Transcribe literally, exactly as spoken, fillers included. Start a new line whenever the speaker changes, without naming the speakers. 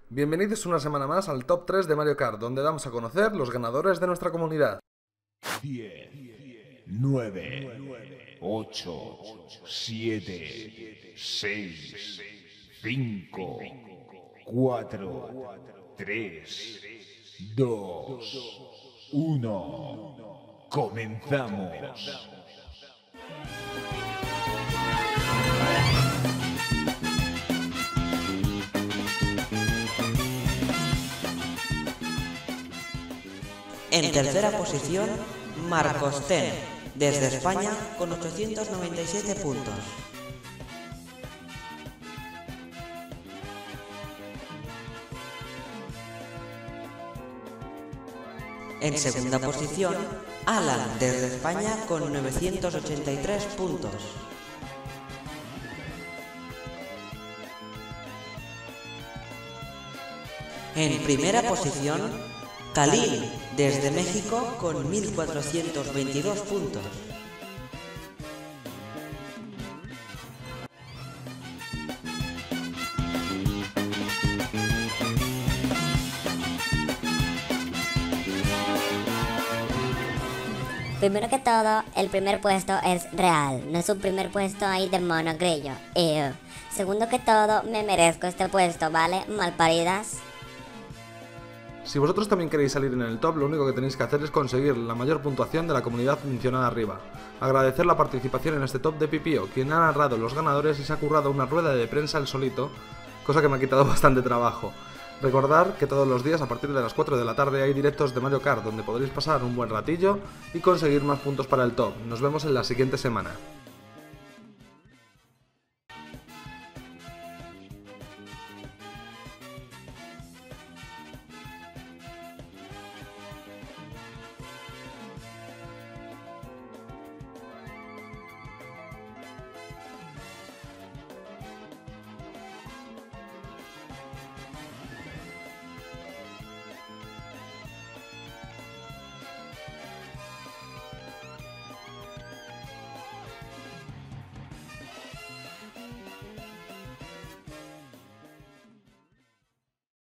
Bienvenidos una semana más al Top tres de Mario Kart, donde damos a conocer los ganadores de nuestra comunidad.
diez, nueve, ocho, siete, seis, cinco, cuatro, tres, dos, uno. ¡Comenzamos!
En tercera posición, Marcos Ten, desde España con ochocientos noventa y siete puntos. En segunda posición, Alan, desde España con novecientos ochenta y tres puntos. En primera posición, Khalil, desde México con mil cuatrocientos veintidós puntos.
Primero que todo, el primer puesto es real, no es un primer puesto ahí de mono grillo. Ew. Segundo que todo, me merezco este puesto, ¿vale? Malparidas.
Si vosotros también queréis salir en el top, lo único que tenéis que hacer es conseguir la mayor puntuación de la comunidad mencionada arriba. Agradecer la participación en este top de Pipio, quien ha narrado los ganadores y se ha currado una rueda de prensa él solito, cosa que me ha quitado bastante trabajo. Recordad que todos los días a partir de las cuatro de la tarde hay directos de Mario Kart donde podréis pasar un buen ratillo y conseguir más puntos para el top. Nos vemos en la siguiente semana.